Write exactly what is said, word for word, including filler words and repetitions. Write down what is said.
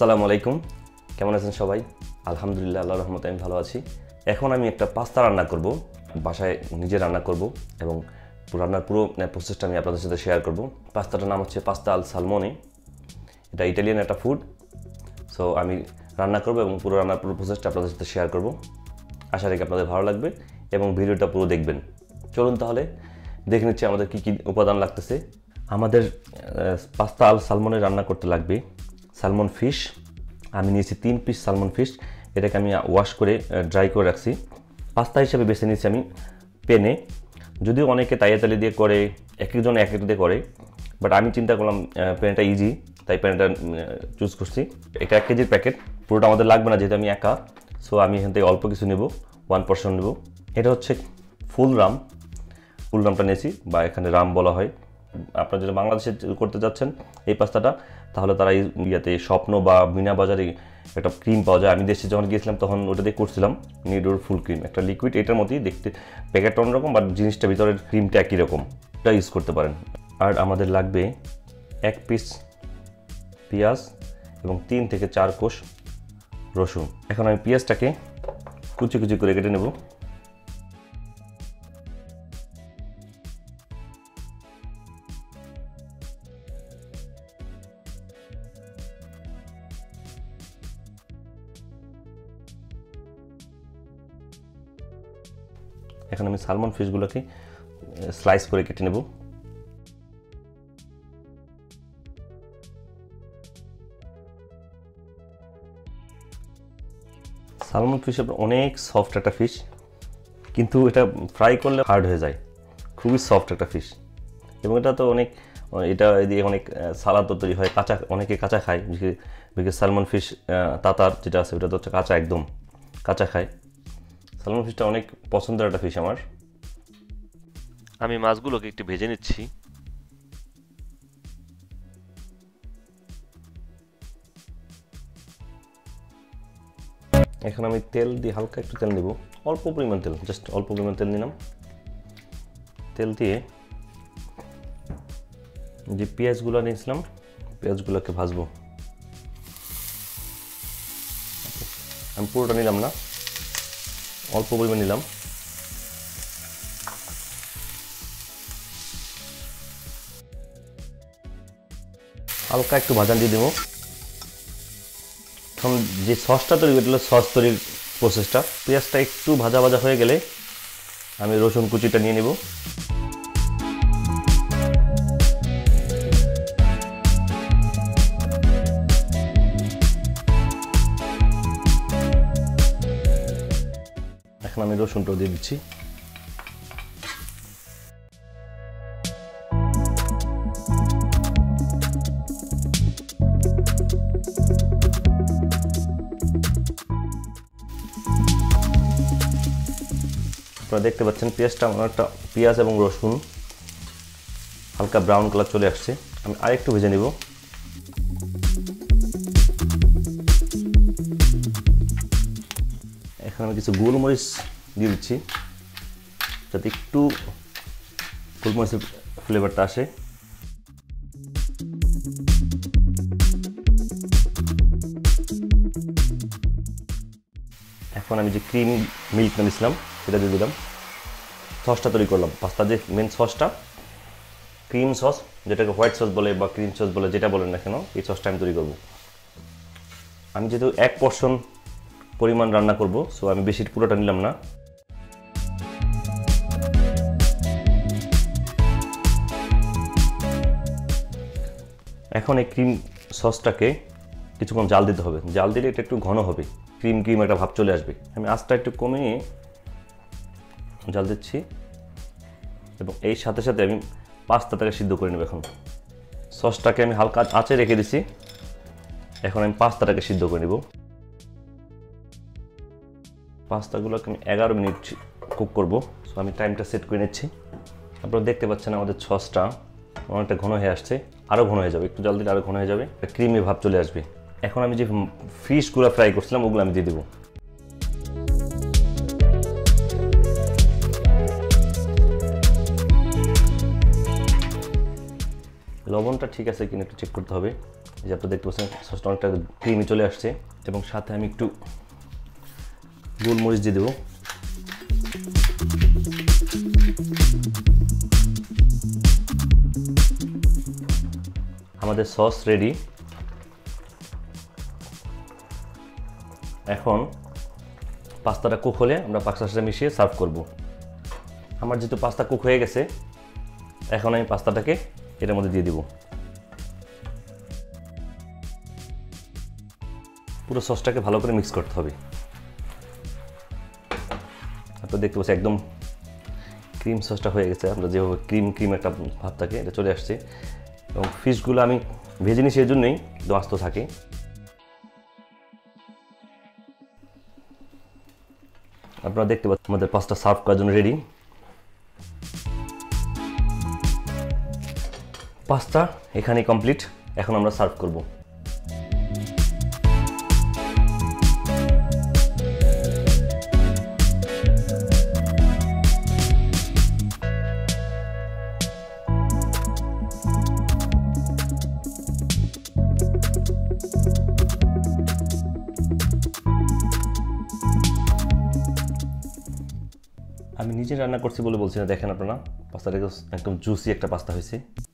আসসালামু আলাইকুম, কেমন আছেন সবাই? আলহামদুলিল্লাহ, আল্লাহর রহমতে আমি ভালো আছি। এখন আমি একটা পাস্তা রান্না করব, বাসায় নিজে রান্না করব এবং রান্নার পুরো প্রসেসটা আমি আপনাদের সাথে শেয়ার করব। পাস্তাটার নাম হচ্ছে পাস্তা আল সালমোনে। এটা ইটালিয়ান একটা ফুড। সো আমি রান্না করব এবং পুরো রান্নার পুরো প্রসেসটা আপনাদের সাথে শেয়ার করব। আশা রাখি আপনাদের ভালো লাগবে এবং ভিডিওটা পুরো দেখবেন। চলুন তাহলে দেখে নিচ্ছি আমাদের কী কী উপাদান লাগতেছে। আমাদের পাস্তা আল সালমনে রান্না করতে লাগবে সালমন ফিশ। আমি নিয়েছি তিন পিস সালমন ফিশ। এটাকে আমি ওয়াশ করে ড্রাই করে রাখছি। পাস্তা হিসেবে বেছে নিয়েছি আমি পেনে। যদিও অনেকে তাইয়াতালি দিয়ে করে, এক একজন এক একটা দিয়ে করে, বাট আমি চিন্তা করলাম পেনটা ইজি, তাই পেনটা চুজ করছি। এটা এক কেজির প্যাকেট, পুরোটা আমাদের লাগবে না যেহেতু আমি একা। সো আমি এখান থেকে অল্প কিছু নেব, ওয়ান পার্সেন্ট নেব। এটা হচ্ছে ফুল রাম, ফুল রামটা নিয়েছি, বা এখানে রাম বলা হয়। আপনারা যদি বাংলাদেশে করতে যাচ্ছেন এই পাস্তাটা, তাহলে তারা ইয়াতে স্বপ্ন বা মিনা বাজারে একটা ক্রিম পাওয়া যায়। আমি দেশে যখন গিয়েছিলাম তখন ওটা দিয়ে করছিলাম, নিডোর ফুল ক্রিম, একটা লিকুইড, এটার মতোই দেখতে, প্যাকেটটা অন্যরকম, বাট জিনিসটা ভিতরের ক্রিমটা একই রকম, এটা ইউজ করতে পারেন। আর আমাদের লাগবে এক পিস পেঁয়াজ এবং তিন থেকে চার কোষ রসুন। এখন আমি পেঁয়াজটাকে কুচি কুচি করে কেটে নেব। এখন আমি সালমন ফিশগুলোকে স্লাইস করে কেটে নেব। সালমন ফিশ অনেক সফট একটা ফিশ, কিন্তু এটা ফ্রাই করলে হার্ড হয়ে যায়। খুবই সফট একটা ফিশ, এবং এটা তো অনেক, এটা দিয়ে অনেক সালাদ তৈরি হয়, কাঁচা, অনেকে কাঁচা খায়। বিকজ সালমন ফিশ তাতার যেটা আছে ওটা তো হচ্ছে কাঁচা, একদম কাঁচা খায়। সালমন ফিশটা অনেক পছন্দের একটা ফিশ আমার। আমি মাছগুলোকে একটু ভেজে নিচ্ছি। এখন আমি তেল দিয়ে, হালকা একটু তেল নেব, অল্প পরিমাণ তেল, জাস্ট অল্প পরিমাণ তেল নিলাম। তেল দিয়ে যে পেঁয়াজগুলো নিয়েছিলাম, পেঁয়াজগুলোকে ভাজবো। আমি পুরোটা নিলাম না, অল্প পরিমাণ নিলাম। হালকা একটু ভাজা দিয়ে দেবো। এখন যে সসটা তৈরি করতে, সস তৈরির প্রসেসটা, পেঁয়াজটা একটু ভাজা ভাজা হয়ে গেলে আমি রসুন কুচিটা নিয়ে নেব। এখন আমি রসুনটাও দিয়ে দিচ্ছি। আপনারা দেখতে পাচ্ছেন পেঁয়াজটা অনেকটা, পেঁয়াজ এবং রসুন হালকা ব্রাউন কালার চলে আসছে। আমি আরেকটু ভেজে নিব। এখন আমি কিছু গোলমরিচ দিয়ে দিচ্ছি, যাতে একটু গোলমরিচের ফ্লেভারটা আসে। এখন আমি যে ক্রিম মিল্ক নিয়েছিলাম সেটা দিয়ে দিলাম। সসটা তৈরি করলাম, পাস্তা যে মেন সসটা, ক্রিম সস, যেটাকে হোয়াইট সস বলে বা ক্রিম সস বলে, যেটা বলেন না কেন, এই সসটা আমি তৈরি করব। আমি যেহেতু এক পোর্শন পরিমাণ রান্না করব, সো আমি বেশি পুরোটা নিলাম না। এখন এই ক্রিম সসটাকে কিছুক্ষণ জাল দিতে হবে। জাল দিলে এটা একটু ঘন হবে, ক্রিম ক্রিম একটা ভাব চলে আসবে। আমি আঁচটা একটু কমিয়ে জাল দিচ্ছি, এবং এই সাথে সাথে আমি পাস্তাটাকে সিদ্ধ করে নেব। এখন সসটাকে আমি হালকা আঁচে রেখে দিছি, এখন আমি পাস্তাটাকে সিদ্ধ করে নেব। পাস্তাগুলোকে আমি এগারো মিনিট কুক করব। সো আমি টাইমটা সেট করে নিচ্ছি। আপনারা দেখতে পাচ্ছেন আমাদের সসটা অনেকটা ঘন হয়ে আসছে, আরও ঘন হয়ে যাবে, একটু জল দিলে আরও ঘন হয়ে যাবে, ক্রিমি ভাব চলে আসবে। এখন আমি যে ফিশগুলো ফ্রাই করছিলাম ওগুলো আমি দিয়ে দেবো। লবণটা ঠিক আছে কিনা একটু চেক করতে হবে। এই যে আপনারা দেখতে পাচ্ছেন সসটা অনেকটা ক্রিমি চলে আসছে এবং সাথে আমি একটু গোলমরিচ দিয়ে দেবো। আমাদের সস রেডি। এখন পাস্তাটা কুক হলে আমরা পাস্তার সাথে মিশিয়ে সার্ভ করব। আমার যেহেতু পাস্তা কুক হয়ে গেছে, এখন আমি পাস্তাটাকে এটার মধ্যে দিয়ে দিব। পুরো সসটাকে ভালো করে মিক্স করতে হবে। আপনারা দেখতে পাচ্ছেন একদম ক্রিম সসটা হয়ে গেছে। আমরা যেভাবে ক্রিম ক্রিম একটা ভাব থাকে এটা চলে আসছে এবং ফিশগুলো আমি ভেজে নিই সেই জন্যই একদম আস্ত থাকে। আপনারা দেখতে পাচ্ছেন আমাদের পাস্তা সার্ভ করার জন্য রেডি। পাস্তা এখানে কমপ্লিট। এখন আমরা সার্ভ করব। আমি নিজে রান্না করছি বলে বলছি না, দেখেন আপনারা পাস্তাটা একদম জুসি একটা পাস্তা হয়েছে।